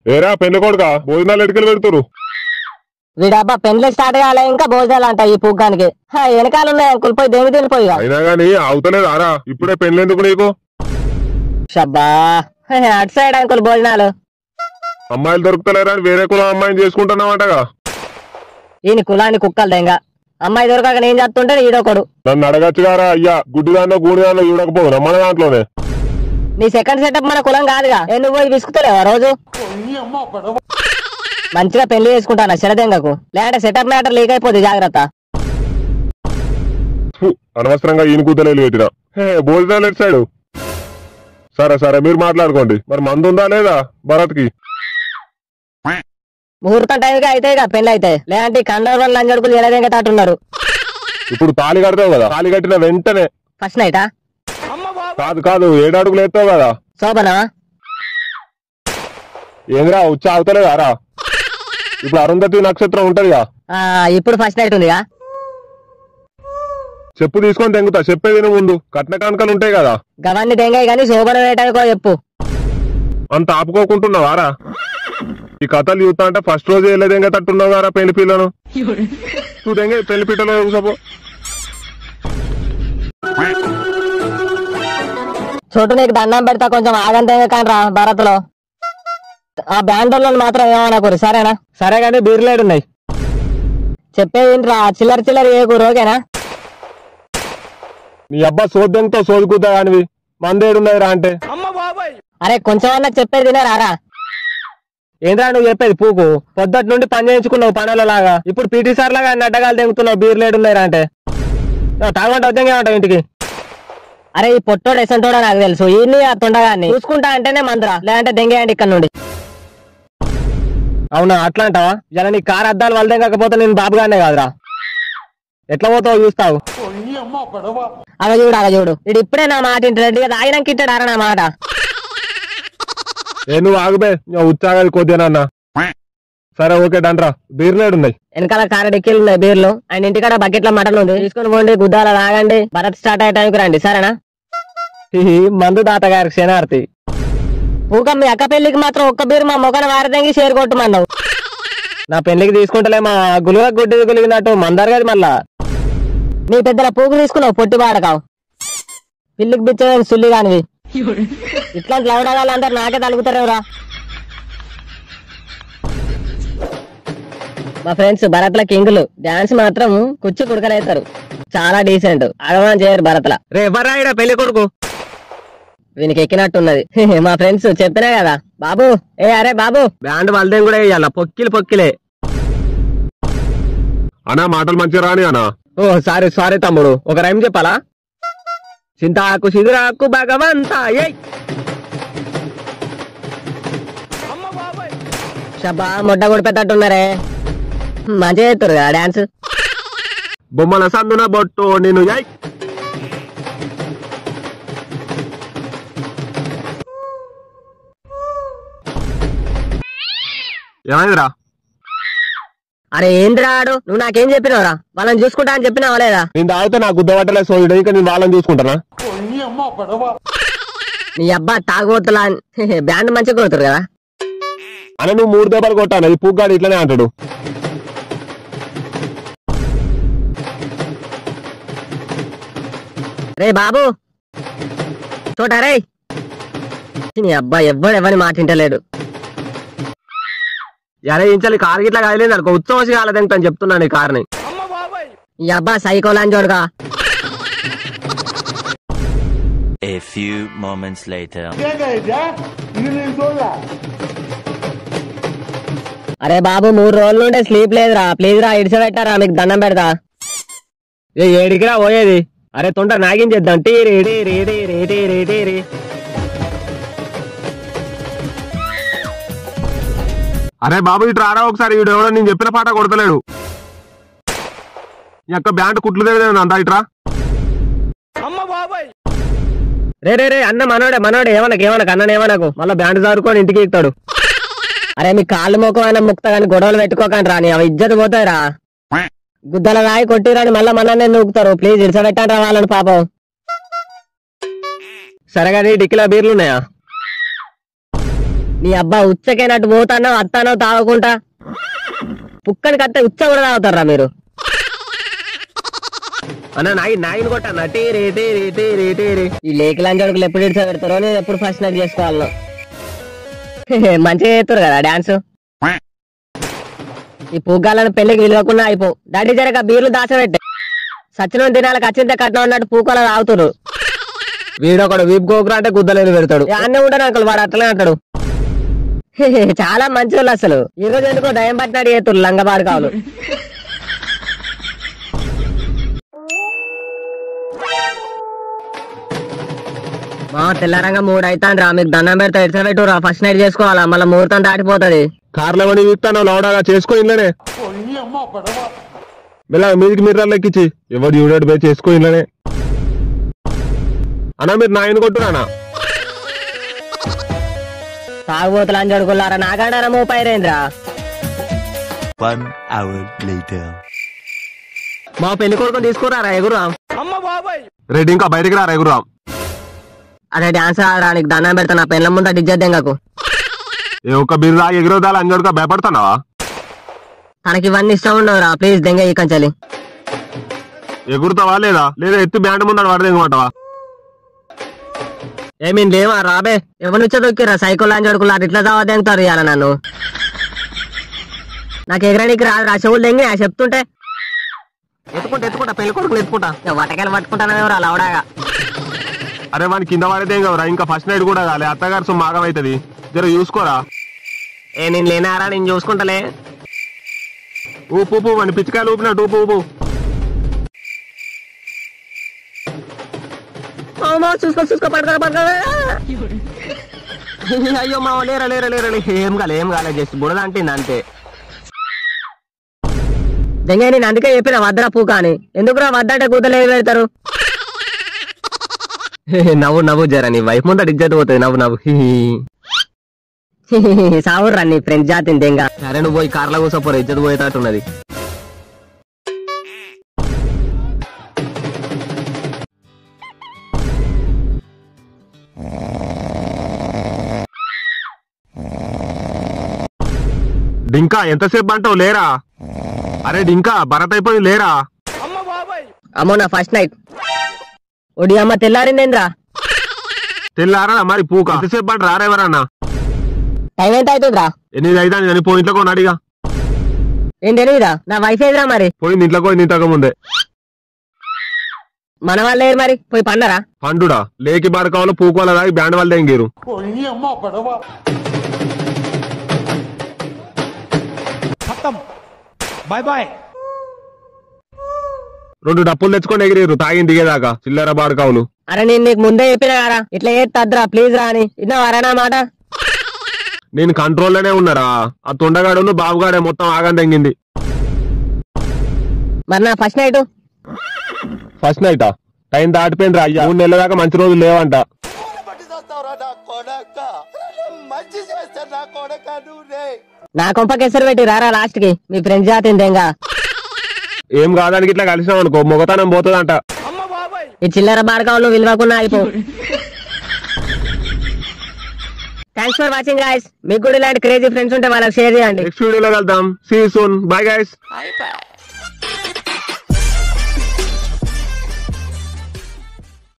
ఏరా పెళ్లి కొడుక భోజనాలు ఎటుకెళ్ళి పెడుతురు? వీడబ్బా పెళ్లి స్టార్ట్ కాలే ఇంకా భోజనాలు అంట ఈ పుగ్గానికి. వెనకాల ఉన్నాయి అంకుల్, పోయి దేని తినిపోయి. అయినా గానీ అవుతలేదు ఆరా, ఇప్పుడే పెళ్లి ఎందుకు నీకు? షబ్బా అటు సైడ్ అంకుల్ భోజనాలు. అమ్మాయిలు దొరుకుతలేరా అని వేరే కులం అమ్మాయిని చేసుకుంటున్నావంటగా? ఈయన కులాన్ని కుక్కలు దెంగ. అమ్మాయి దొరకక నేను చేస్తుంటే ఈడొకడు. నన్ను అడగచ్చు గారా అయ్యా, గుడ్డి దాంట్లో గూడి దాంట్లో చూడకపోదు మన దాంట్లోనే. నీ సెకండ్ సెటప్ మన కులం కాదుగా, నువ్వు పోయి విసుకుతలేవా రోజు? మంచిగా పెళ్లి చేసుకుంటానా శరదెంగకు, లేదంటే సెటప్ మ్యాటర్ లీక్ అయిపోతుంది, జాగ్రత్త. అనవసరంగా ఈయన కూతలేలు పెట్టినా. భోజనాలు ఎటు సైడు? సరే సరే మీరు మాట్లాడుకోండి. మరి మందు ఉందా లేదా భరత్కి? ముహూర్తం టైంకి అయితే ఇక పెళ్లి అయితే, లేదంటే కండర్ వల్ల లంజడుకులు ఎలాగ తాటున్నారు. ఇప్పుడు తాళి కడతావు కదా, తాళి కట్టిన వెంటనే ఫస్ట్ నైటా? కాదు కాదు, 7 అడుగులు ఎత్తావు కదా. శోభనా ఏంద్రా ఉచ్చ అవుతలేదా రా? ఇప్పుడు అరుంధతి నక్షత్రం ఉంటదిగా, ఇప్పుడు ఫస్ట్ నైట్ ఉందిగా. చెప్పు తీసుకొని తెంగుతా, చెప్పేది నువ్వు ముందు. కట్న కానుకలు ఉంటాయి కదా, గవన్ని తెంగాయి కానీ శోభన వేయటానికో చెప్పు. అంత ఆపుకోకుంటున్నావారా? ఈ కథలు చూస్తా అంటే ఫస్ట్ రోజు వెళ్ళే దెంగ తట్టున్నావు గారా పెళ్లి పిల్లను. నువ్వు దెంగ పెళ్లి పీటలో కూసపో. చోటు నీకు దండం పెడతా, కొంచెం ఆగంతే కానరా భరత్ లో. ఆ బ్యాండర్లను మాత్రం ఏమనకూరు, సరేనా? సరే కానీ బీర్లేడు ఉన్నాయి, చెప్పేదిరా. చిల్లర చిల్లర ఏకూరు, ఓకేనా? నీ అబ్బా సోద్యంతో సోదుకుతా కానివి, మందేడున్నాయి రా అంటే. అరే కొంచెం అన్నా చెప్పేది తినరారా? ఏంద్రా నువ్వు చెప్పేది పూకు? పొద్దుటి నుండి పని చేయించుకున్నావు పనుల లాగా, ఇప్పుడు పీటీ సార్ లాగా నడ్డగాలు తెంగుతున్నావు బీర్లేడున్నాయిరా అంటే. తాగమంటే వద్దంగా ఇంటికి. అరే ఈ పొట్టోడు ఎసంటోడో నాకు తెలుసు, ఈయన్ని ఆ తొండగాన్ని చూసుకుంటా అంటేనే మందరా, లేదంటే దెంగేయండి ఇక్కడ నుండి. అవునా అట్లా అంటావా? ఇలా నీ కారు అద్దాలు వాళ్ళ కాకపోతే నేను బాబుగానే కాదురా. ఎట్లా పోతావు చూస్తావు. అగ చూడు ఇది ఇప్పుడే నా మాట ఇంటి తాగినాక ఇట్టాడారా నా మాట. ఏ నువ్వు ఆగుబే, ఉత్సాగాది కొద్దినన్నా. సరే ఓకే డండ్రా, బీర్లేడున్నాయి. వెనకాల కార డిక్కీలు ఉన్నాయి బీర్లు, ఆయన ఇంటికాడ బకెట్ల మటన్ ఉంది, తీసుకుని పోండి. గుద్దాల తాగండి, భరత్ స్టార్ట్ అయ్యే టైంకి రండి, సరేనా? మందు దాత గారికి క్షణార్థి. పూక మీ అక్క పెళ్లికి మాత్రం ఒక్క బీరు మా మొక్కన వారదంగి షేర్ కొట్టమన్నావు. నా పెళ్లికి తీసుకుంటలే, మా గులుగా గుడ్డి గులిగినట్టు మందారు కదా మళ్ళా. నీ పెద్దల పూకు తీసుకున్నావు పొట్టి పాడకావు, పిల్లికి బిచ్చని సుల్లి కానివి. ఇట్లాంటి లవడగాళ్ళు అందరు నాకే తలుగుతారేవరా. మా ఫ్రెండ్స్ భరత్ ల కింగులు, డాన్స్ మాత్రం కుచ్చి కుడకలవుతారు, చాలా డీసెంట్. అడవాన్ చేయరు భరత్ ల. రే ఎవరా పెళ్లి కొడుకు? వీనికి ఎక్కినట్టున్నది. మా ఫ్రెండ్స్ చెప్పినా కదా బాబు. అరే బాబు, బ్యాండ్ వాళ్ళదేం కూడా వేయాల, పొక్కిలే. అనా మాటలు మంచిగా రాని అనా. ఓ సారీ తమ్ముడు, ఒక రైమ్ చెప్పాలా? చింతాకు సిగురాకు భగవంతా షబ్బా మొడ్డ కొడిపెట్టట్టున్నారే. మంచిగా చేస్తారు కదా డాన్స్. బొమ్మల సందున బొట్టు నేను ఏమైందిరా? అరే ఏంద్రా ఆడు, నువ్వు నాకేం చెప్పినావురా? వాళ్ళని చూసుకుంటా అని చెప్పినావా లేదా? నేను తాగితే నాకు గుద్దబట్టలే సోయుడు, ఇంకా నేను వాళ్ళని చూసుకుంటానా? నీ అబ్బా తాగుబోతులా. బ్యాండ్ మంచిగా కొడుతారు కదా అని నువ్వు 3 దెబ్బలు కొట్టాను, ఈ పూగ్గాడు ఇట్లనే అంటాడు. రే బాబు చూడరే, నీ అబ్బా ఎవడెవని మాట వింటలేడు. ఎరే ఇంచాలి కారు గిట్లా కాయలేదు అనుకో, ఉత్సవం కాలేదని చెప్తున్నాను ఈ కార్ని. ఈ అబ్బా సైకోలాని చూడగా. A few moments later. అరే బాబు 3 రోజుల నుండి స్లీప్ లేదురా, ప్లీజ్ రా ఇడిస పెట్టారా, మీకు దండం పెడతా. ఏడికిరా పోయేది? అరే తొండ నాగించేద్దాం. టీ. అరే బాబు ఇటు రారా ఒకసారి, వీడు ఎవడో నేను చెప్పిన పాట కొడతలేడు. ఈ యొక్క బ్యాండ్ కుట్లు తెలియదు అంతా, ఇట్రా. రే అన్న మనోడే ఏమనకు అన్న ఏమనకు, మళ్ళీ బ్యాండ్ జారుకొని ఇంటికి ఎక్కుతాడు. అరే మీ కాళ్ళు మోకమైన ముక్త కానీ గొడవలు పెట్టుకోకండి రా, అవి ఇజ్జత్ పోతాయిరా. గుద్దల రాయి కొట్టిరాని మళ్ళీ మననే నూకుతారు, ప్లీజ్ ఇడిసబెట్టండి రా వాళ్ళని పాపం. సరే కానీ డిక్కిలో బీర్లు ఉన్నాయా? నీ అబ్బా ఉచ్చకైనట్టు పోతానో అత్తానో తాగకుండా పుక్కని కట్టే ఉచ్చ కూడా తాగుతారా మీరు? అన్న నాయిని కొట్టా టీరీ టీరీ టీరీ టీరీ. ఈ లేకి లంచడుకులు ఎప్పుడు ఇడిచా పెడతారో, నేను ఎప్పుడు ఫస్ట్ నైట్ చేసుకోవాలను. మంచిగా చేస్తారు కదా డాన్స్. ఈ పూగాలను పెళ్లికి విలువకుండా అయిపో. డాడీ జరగ బీర్లు దాచబెట్టే సచిన దినాలకు అచ్చింత కట్నం అన్నట్టు పూకోలా తాగుతారు. వీడొకడు వీపు గోకురా అంటే గుద్దలేని పెడతాడు. అన్నీ ఉంటాడు అంకుల్, వాడు అట్లనే అంటాడు. చాలా మంచి వాళ్ళు అసలు. ఈ రోజు ఎందుకో దయం పట్టినాడు చేతురు లంగబాడు కావాలి. మా తెల్లారంగా 3 అవుతాండ్రా, మీకు దండం పెడతా ఇట్లా పెట్టురా. ఫస్ట్ నైట్ చేసుకోవాలా, మళ్ళీ ముహూర్తం దాటిపోతుంది. కార్లో కొని వీక్తాను లౌడాగా చేసుకో ఇళ్ళనే. మెల్ల మీదికి మిర్రర్ లెక్కించి ఎవరు యూనిట్ పోయి చేసుకో ఇళ్ళనే. అన్నా మీరు నాయన కొట్టురానా? తాగుబోతులు అని చదువుకున్నారా? నాగాడారా మోపైరేంద్రా. 1 hour later. మా పెళ్లి కొడుకుని తీసుకురారా ఎగురా. రెడ్డి ఇంకా బయటికి రారా ఎగురా. అదే డాన్స్ ఆడరా, నీకు దండం పెడతా. నా పెళ్ళ ముందు డిజ్జత్ దెంగకు. ఏ ఒక్క బిర్రా ఎగురదాలు అంజడుగా భయపడుతున్నావా? తనకి ఇవన్నీ ఇష్టం ఉండవురా, ప్లీజ్ దెంగ ఈ కంచాలి. ఎగురుతావా లేదా లేదా ఎత్తి బ్యాండ్ ముందు వాడు దెంగమంటావా? ఏమీ లేవా రాబే, ఎవరి నుంచో దొక్కిరా సైకిల్ అని చదువుకున్నా. ఇట్లా చావా దెంగుతారు ఇవాళ నన్ను. నాకు ఎగరానికి రా చెవులు దెంగి చెప్తుంటే ఎత్తుకుంటా పెళ్లి కొడుకుని ఎత్తుకుంటా. వటకాయలు పట్టుకుంటానేవరా లవడాగా. అరే వాడిని కింద పడేదే కవరా, ఇంకా ఫస్ట్ నైట్ కూడా కాలే. అత్తగారు సొమ్ము ఆగమవుతుంది, జర చూసుకోరా. ఏ నేను లేనారా, నేను చూసుకుంటలే. ఊపు ఊపు వాడిని పిచ్చికాయలు ఊపినట్టు ఊపు ఊపు. చూసుకో పడతా. అయ్యో మా లేరా ఏం కాలే జస్ట్ బుడద అంటుంది అంతే. దెంగ నేను అందుకే చెప్పిన వద్దరా పూక అని. ఎందుకురా వద్దంటే కూతలే పెడతారు. నవ్వు జరా, నీ వైఫ్ ముందు ఇజ్జత్ పోతుంది. నవ్వు సావుర్రా నీ ఫ్రెండ్స్ జాతిని దెంగ. సరే నువ్వు పోయి కార్లో కూర్చోపోరు, ఇజ్జత్ పోయేటట్టున్నది. డింకా ఎంతసేపు అంటావు లేరా? అరే డింకా భరత్ అయిపోయింది లేరా? అమ్మో నా ఫస్ట్ నైట్. ఒడి అమ్మ తెల్లారిందేంద్రా? తెల్లారా మరి పూక ఎంతసేపు అంట రారెవరన్నా? టైం ఎంత అవుతుందిరా? 8 అవుతాను కానీ పోయి ఇంట్లో కొని అడిగా. ఏం తెలియదా? నా వైఫ్ ఏదిరా మరి? పోయింది ఇంట్లో పోయింది ఇంతకు ముందే. మన వాళ్ళు లేరు మరి, పోయి పండరా? పండుడా లేకి బారకాలు పూకోల దాగి బ్యాండ్ వాళ్ళు దెంగిరు. Bye bye. 2 డప్పులు తెచ్చుకొని ఎగిరిరు తాగిన దిగేదాకా చిల్లర బారకావులు. అరే నేను నీకు ముందే చెప్పినా కదా ఇట్లా ఏద్దరా ప్లీజ్ రా అని. ఇన్నావారా నా మాట? నేను కంట్రోల్లోనే ఉన్నారా. ఆ తొండగాడు బాబుగాడే మొత్తం ఆగం తెంగింది. మరి నా ఫస్ట్ నైట్? ఫస్ట్ నైటా? టైం దాటిపోయింది అయ్యా. 3 నెలల దాకా మంచి రోజులు లేవంట. నా కొంపకి ఎసరు పెట్టి రారా లాస్ట్ కి మీ ఫ్రెండ్స్ జాతిందేంగా. ఏం కాదానికి ఇట్లా కలిసినాం అనుకో మొగతనం పోతుందంట. ఈ చిల్లర బాడకావులు విలువకుండా అయిపో. Thanks for watching guys. మీకు కూడా ఇలాంటి క్రేజీ ఫ్రెండ్స్ ఉంటే వాళ్ళకి షేర్ చేయండి. నెక్స్ట్ వీడియోలో కలుద్దాం. See you soon. Bye guys. Bye bye.